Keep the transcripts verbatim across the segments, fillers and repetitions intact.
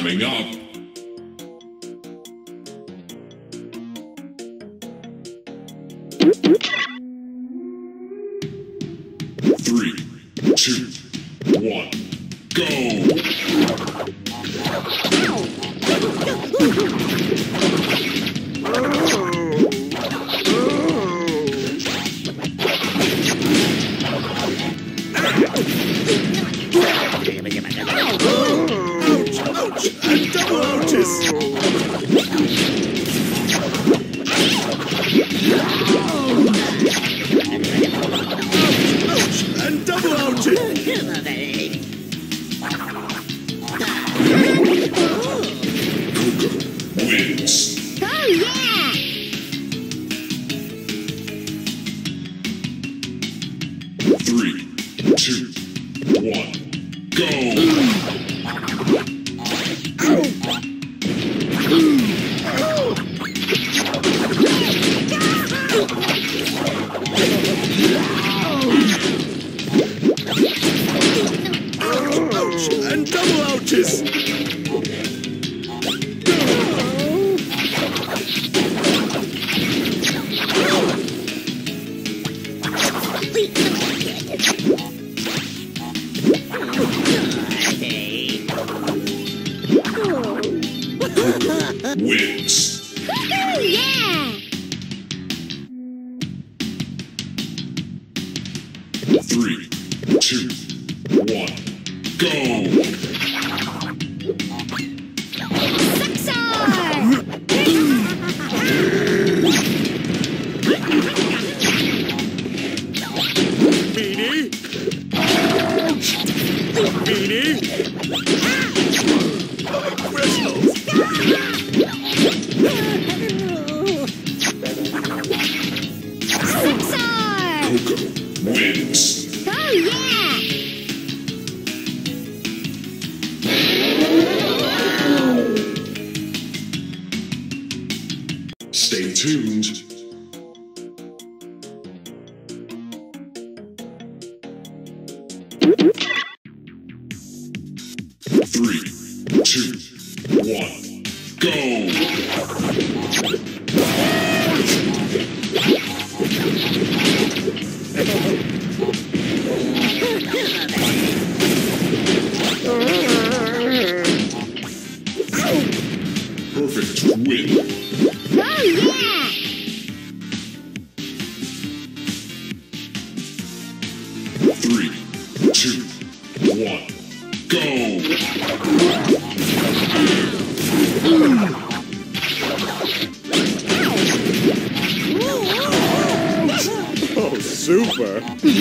Coming up. Three, two, one, go! Ouch! And double ouches! Ouch! And double ouches! Wins. Oh, yeah! Three, two, one, go! Ouch! And double ouches! Wins. Oh, yeah! Three, two, one, go! Beanie? Beanie? Crystals! Coco wins. Oh, yeah! Stay tuned. Three, two, one, go! Perfect win. Oh, yeah! Three, two, one, go! Oh, super!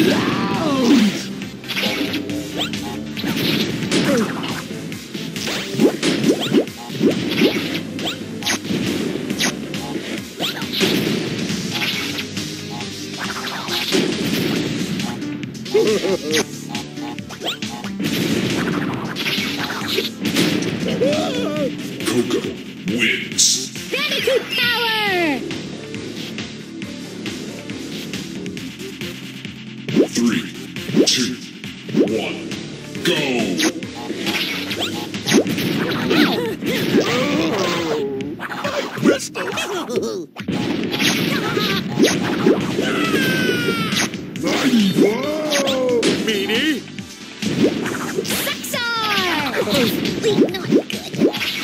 Coco wins. Bandicoot power! Three, two, one, go! Crystals! Beanie? Saxar! Not good.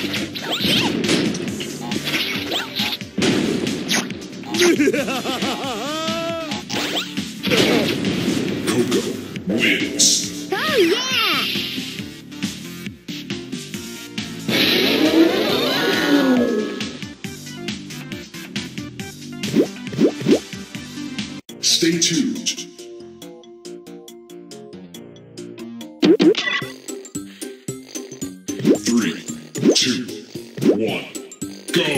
Coco wins. Oh, yeah! Stay tuned. Three, two, one, go!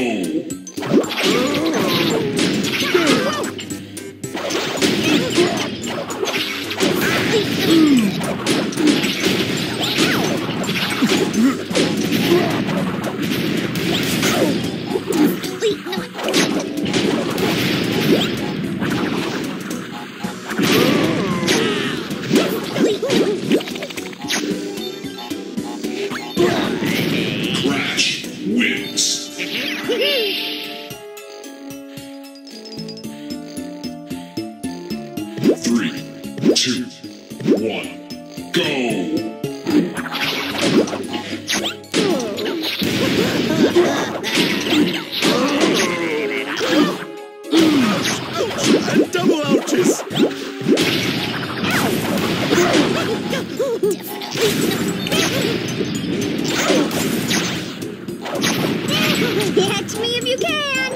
Catch me if you can!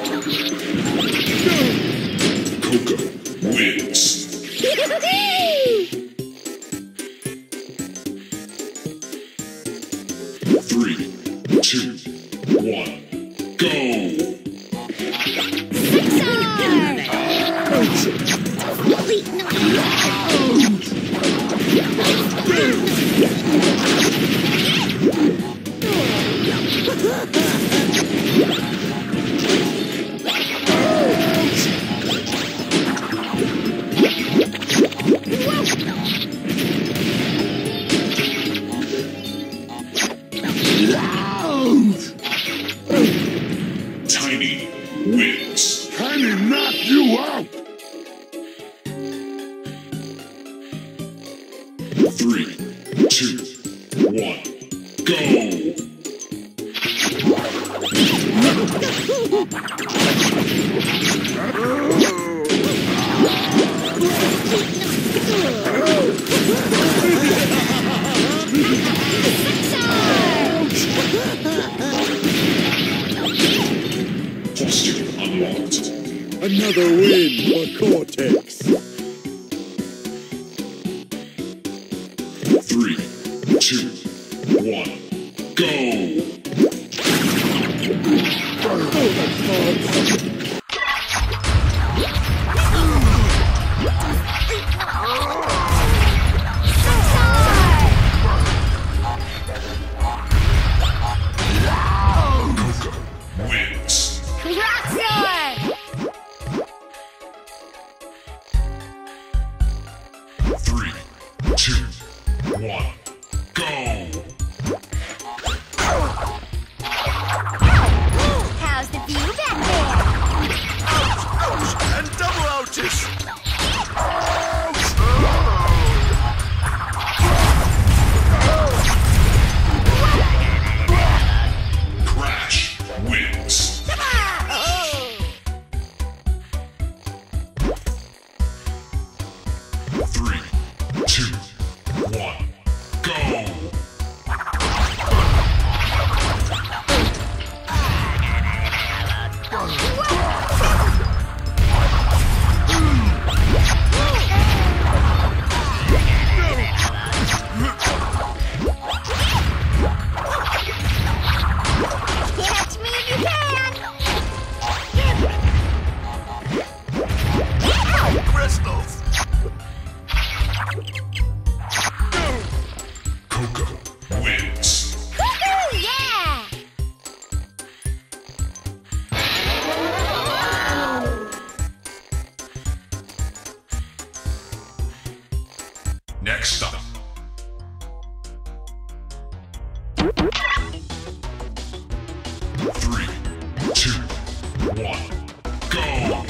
Coco wins. Three, two, one, go! Wait, no. Tiny wins. Tiny knock you out! Three, two, one, go! Costume unlocked. Another win for Cortex. Three, two, one, go! Coco wins. Three, two, one, go! How's the view back there? And double ouches! Crash wins. Three, two, one, go! Catch me if you can! Crystals! Coco wins. Woohoo! Yeah! Next up. Three, two, one, go!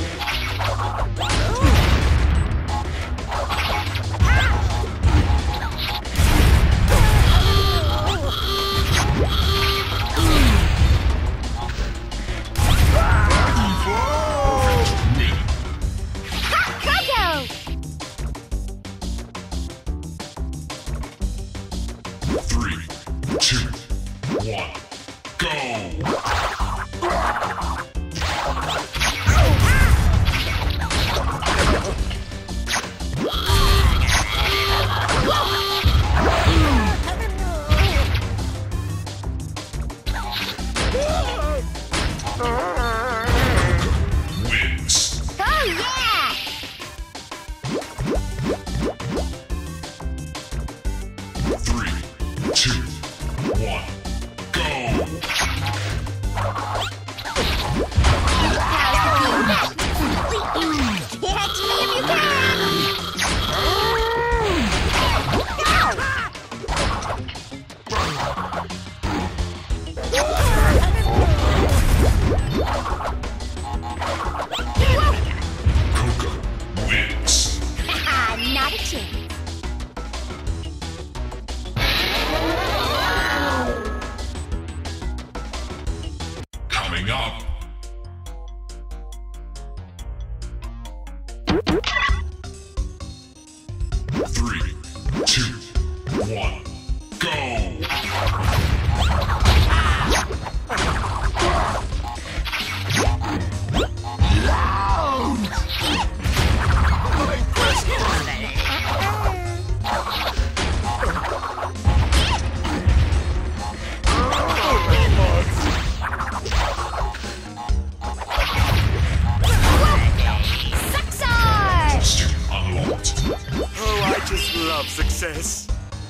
Win. Coco! Three, two, one, go! Wins. Oh, yeah! Three, two, one, go! How's the view back? Catch me if you can! Coco wins. Not a chance. Coming up. process.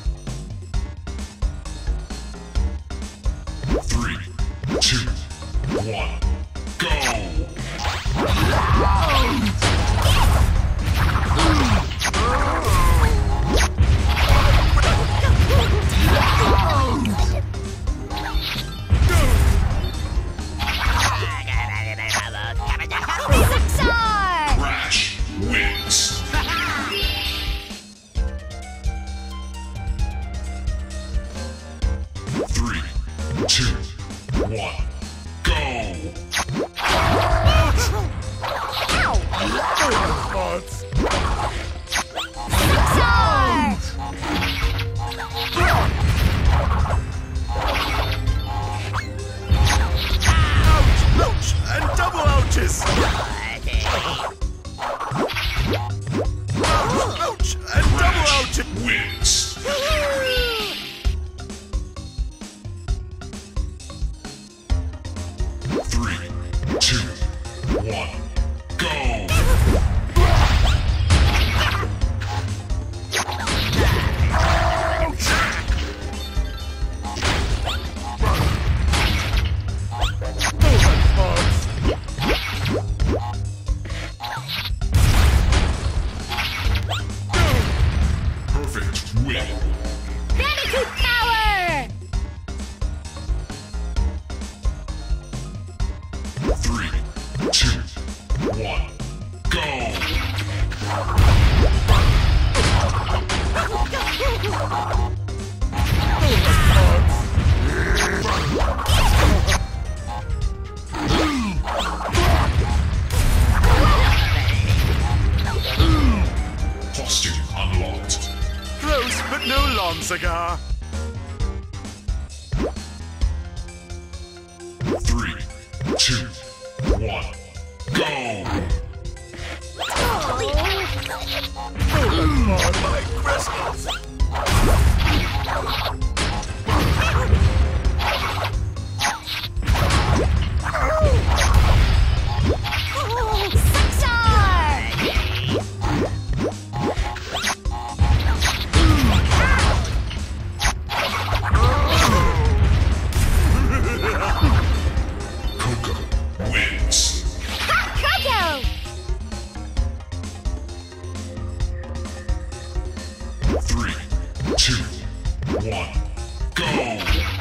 Three, two, one, go! Crash wins. Three, two, one, go! Ouch! And double ouches! Ouch! And double ouches! Wins. Three, two, one, go! Perfect win. Bandicoot power! Three, two, one, go! Costume unlocked. Close, but no long cigar. Three, two, one, go! My crystals! Coco wins. Coco! Three, two, one, go!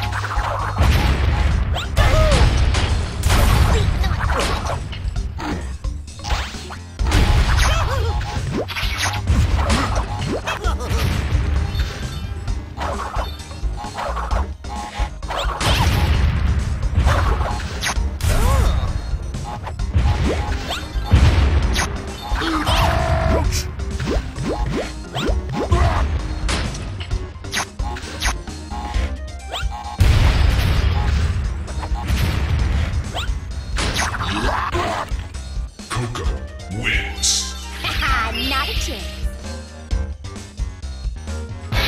Coco wins. Not a chance.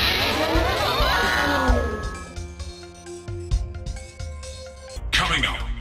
Coming up